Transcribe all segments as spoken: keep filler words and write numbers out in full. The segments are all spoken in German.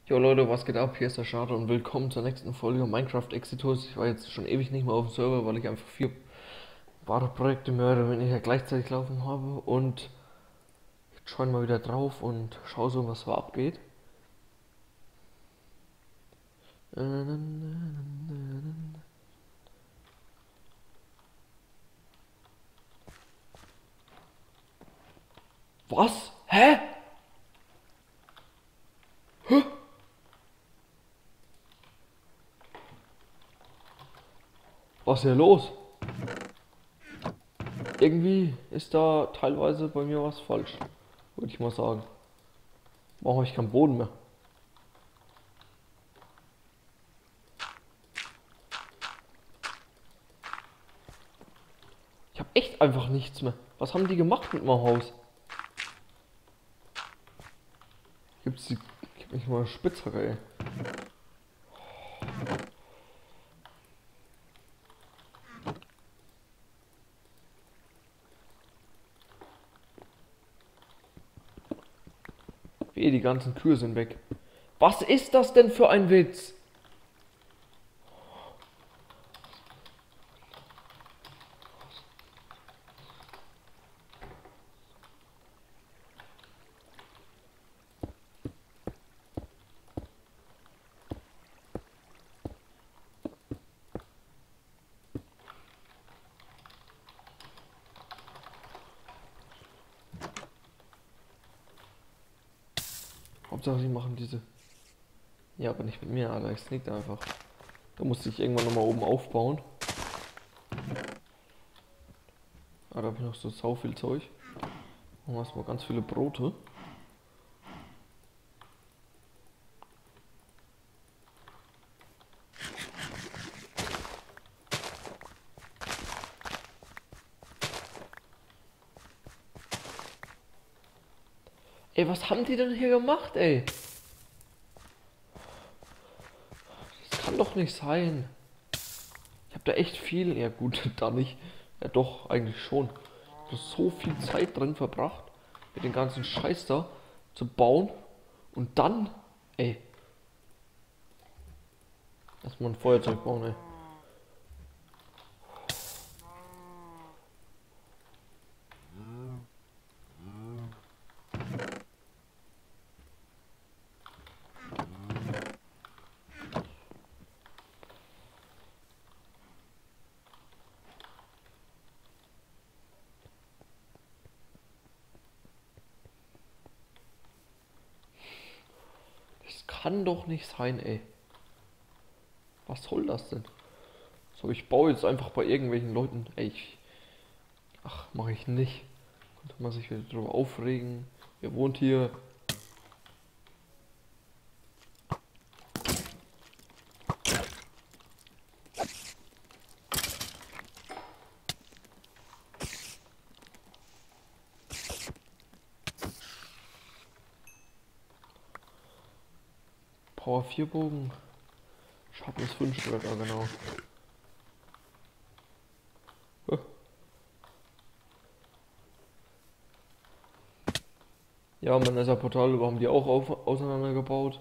Jo Leute, was geht ab? Hier ist der Starter und willkommen zur nächsten Folge Minecraft Exitus. Ich war jetzt schon ewig nicht mehr auf dem Server, weil ich einfach vier wahre Projekte mehr oder weniger gleichzeitig laufen habe. Und jetzt schauen wir mal wieder drauf und schau so, was so abgeht. Was? Hä? Was ist hier los? Irgendwie ist da teilweise bei mir was falsch, würde ich mal sagen. Warum habe ich keinen Boden mehr? Ich habe echt einfach nichts mehr. Was haben die gemacht mit meinem Haus? Gibt's die. Gib mich mal eine Spitzhacke, ey. Wehe, die ganzen Kühe sind weg. Was ist das denn für ein Witz? Hauptsache, sie machen diese. Ja, aber nicht mit mir, Alter. Ich sneak da einfach. Da musste ich irgendwann nochmal oben aufbauen. Ah, da habe ich noch so sau viel Zeug. Machen wir erstmal ganz viele Brote. Ey, was haben die denn hier gemacht, ey? Das kann doch nicht sein. Ich habe da echt viel. Ja gut, da nicht. Ja doch, eigentlich schon. Ich habe so viel Zeit drin verbracht, mit den ganzen Scheiß da zu bauen. Und dann, ey, erstmal ein Feuerzeug bauen, ey. Das kann doch nicht sein, ey. Was soll das denn? So, ich baue jetzt einfach bei irgendwelchen Leuten. Ey, ich, ach, mache ich nicht. Könnte man sich wieder drüber aufregen. Ihr wohnt hier. Power vier Bogen. Sharpness fünf Schwerter, genau. Huh. Ja, mein Nether-Portal haben die auch auf, auseinandergebaut.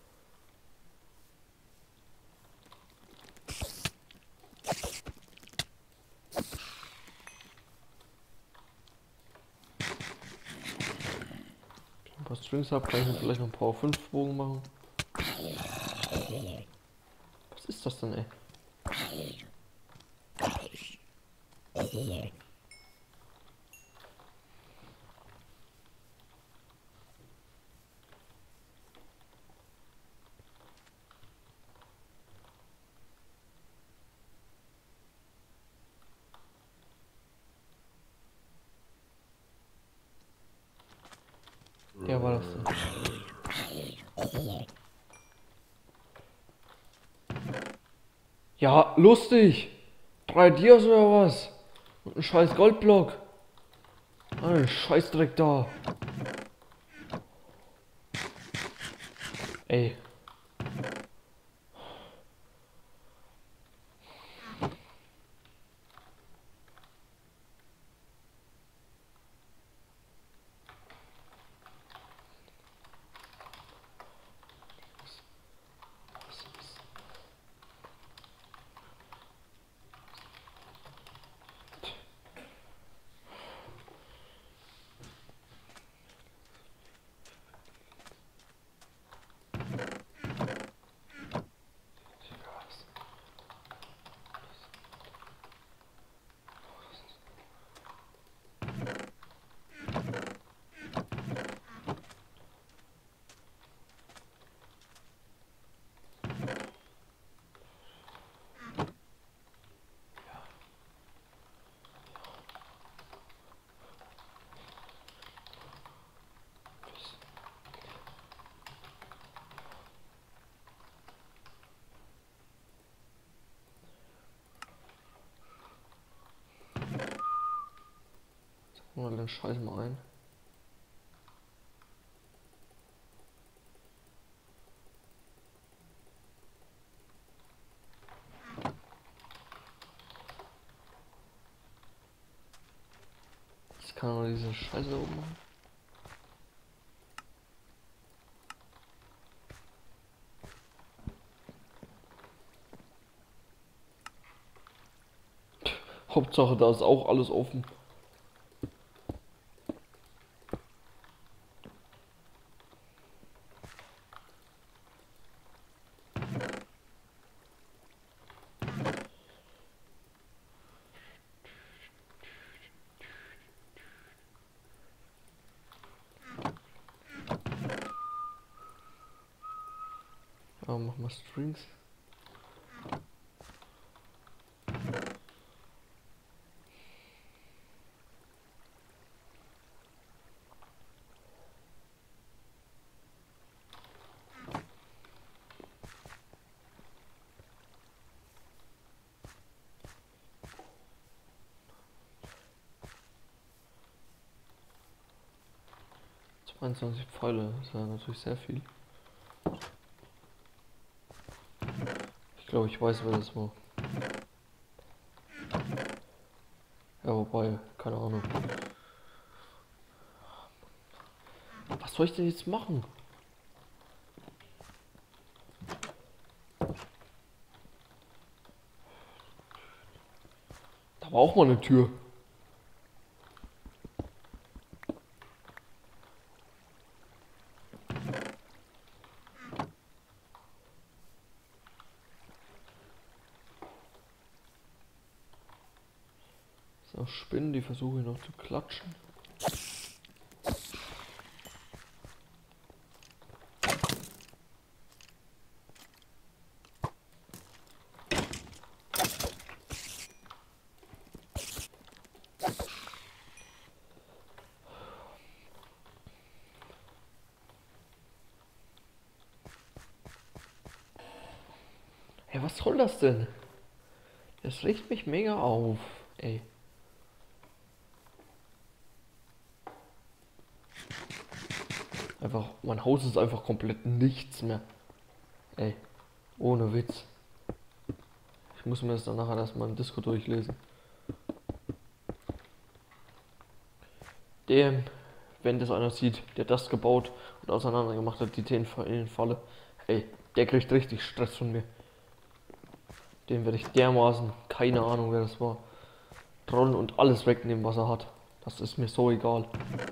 Ein paar Strings habe, kann ich mir vielleicht noch ein Power fünf Bogen machen. Was ist das denn, ey? Der war das denn. Ja, lustig. Drei Dias oder was? Und ein scheiß Goldblock. Ein Scheißdreck da. Ey. den Scheiß mal ein. Ich kann aber diese Scheiße oben machen. Hauptsache, da ist auch alles offen. Ja, mach mal Strings. zweiundzwanzig Pfeile, das ist ja natürlich sehr viel. Ich glaube, ich weiß, wer das war. Ja, wobei, keine Ahnung. Was soll ich denn jetzt machen? Da war auch mal eine Tür. So, Spinnen, die versuche ich noch zu klatschen. Hey, was soll das denn? Das regt mich mega auf, ey. Einfach, mein Haus ist einfach komplett nichts mehr. Ey, ohne Witz. Ich muss mir das dann nachher erstmal im Disco durchlesen. Der, wenn das einer sieht, der das gebaut und auseinander gemacht hat, die den in den Falle. Ey, der kriegt richtig Stress von mir. Den werde ich dermaßen, keine Ahnung wer das war, trollen und alles wegnehmen, was er hat. Das ist mir so egal.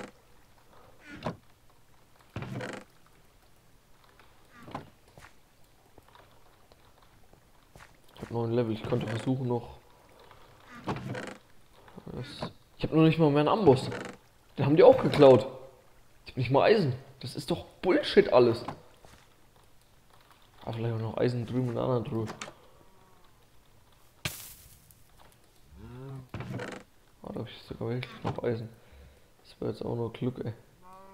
Ich habe neun Level, ich könnte versuchen noch. Das, ich habe nur nicht mal mehr einen Amboss. Den haben die auch geklaut. Ich habe nicht mal Eisen. Das ist doch Bullshit alles. Ah, vielleicht auch noch Eisen drüben in der anderen Truhe. Ah, da habe ich sogar wirklich noch Eisen. Das wäre jetzt auch nur Glück, ey.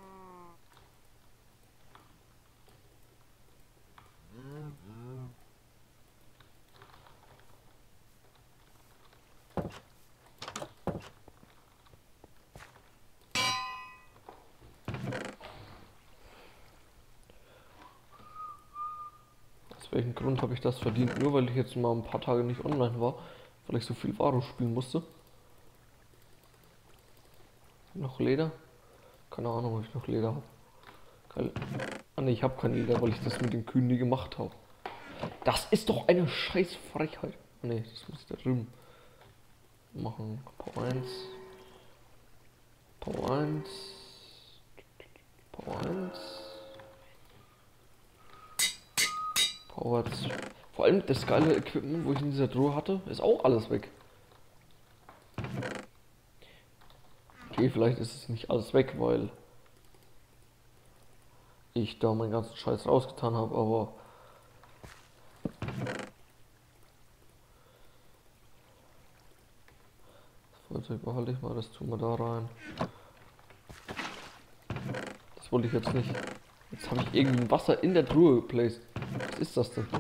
Aus welchem Grund habe ich das verdient? Nur weil ich jetzt mal ein paar Tage nicht online war, weil ich so viel Varo spielen musste. Noch Leder? Keine Ahnung, ob ich noch Leder habe. Kein... Ah ne, ich habe kein Leder, weil ich das mit den Kühen nie gemacht habe. Das ist doch eine scheiß Frechheit. Ah ne, das muss ich da drüben machen. Power eins. Power eins. Power eins. Power zwei. Vor allem das geile Equipment, wo ich in dieser Truhe hatte, ist auch alles weg. Okay, vielleicht ist es nicht alles weg, weil ich da meinen ganzen Scheiß rausgetan habe, aber das Feuerzeug behalte ich mal, das tun wir da rein. Das wollte ich jetzt nicht. Jetzt habe ich irgendwie Wasser in der Truhe geplaced. Was ist das denn?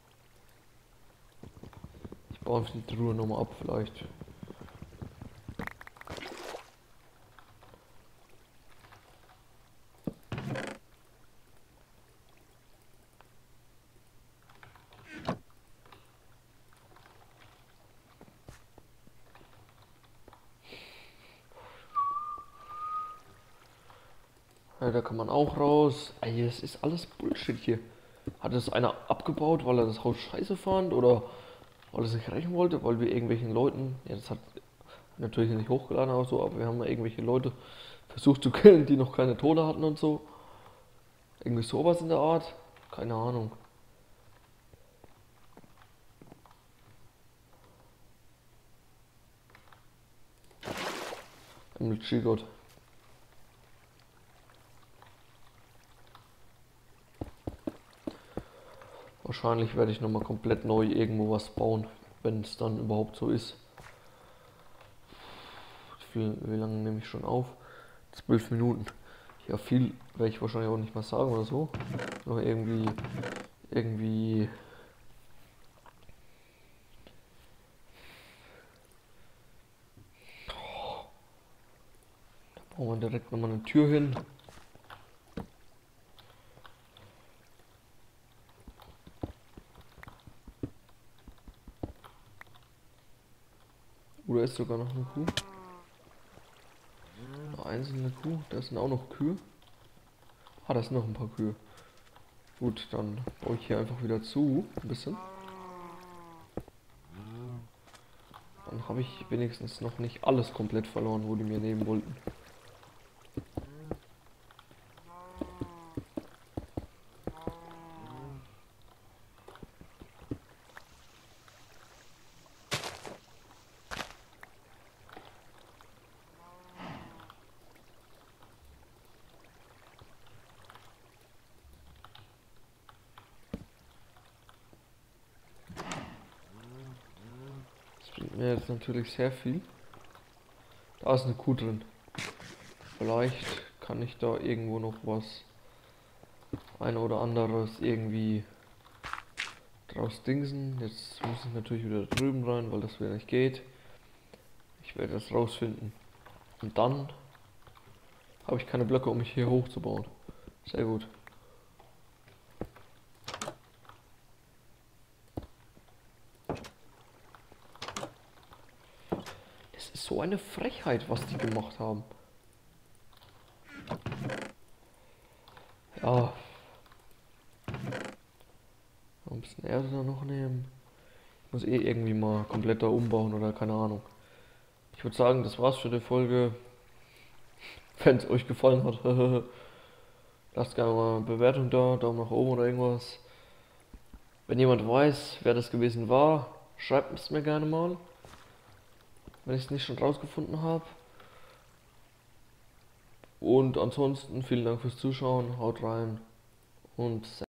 Ich baue einfach die Truhe nochmal ab vielleicht. Ja, da kann man auch raus. Ey, das ist alles Bullshit hier. Hat es einer abgebaut, weil er das Haus scheiße fand oder weil er es nicht rächen wollte, weil wir irgendwelchen Leuten, ja, das hat natürlich nicht hochgeladen oder so, aber wir haben ja irgendwelche Leute versucht zu killen, die noch keine Tode hatten und so. Irgendwie sowas in der Art. Keine Ahnung. M L G-Gott. Wahrscheinlich werde ich nochmal komplett neu irgendwo was bauen, wenn es dann überhaupt so ist. Wie, wie lange nehme ich schon auf? Zwölf Minuten. Ja, viel werde ich wahrscheinlich auch nicht mal sagen oder so. Noch irgendwie, irgendwie. Da brauchen wir direkt nochmal eine Tür hin. Oder ist sogar noch eine Kuh? Eine einzelne Kuh. Da sind auch noch Kühe. Ah, da sind noch ein paar Kühe. Gut, dann baue ich hier einfach wieder zu. Ein bisschen. Dann habe ich wenigstens noch nicht alles komplett verloren, wo die mir nehmen wollten. Das bringt mir jetzt natürlich sehr viel. Da ist eine Kuh drin. Vielleicht kann ich da irgendwo noch was, ein oder anderes irgendwie draus dingsen. Jetzt muss ich natürlich wieder drüben rein, weil das wieder nicht geht. Ich werde das rausfinden. Und dann habe ich keine Blöcke, um mich hier hochzubauen. Sehr gut. Das ist so eine Frechheit, was die gemacht haben. Ja. Ein bisschen Erde da noch nehmen. Ich muss eh irgendwie mal komplett da umbauen oder keine Ahnung. Ich würde sagen, das war's für die Folge. Wenn es euch gefallen hat, lasst gerne mal eine Bewertung da, Daumen nach oben oder irgendwas. Wenn jemand weiß, wer das gewesen war, schreibt es mir gerne mal, wenn ich es nicht schon rausgefunden habe. Und ansonsten vielen Dank fürs Zuschauen, haut rein und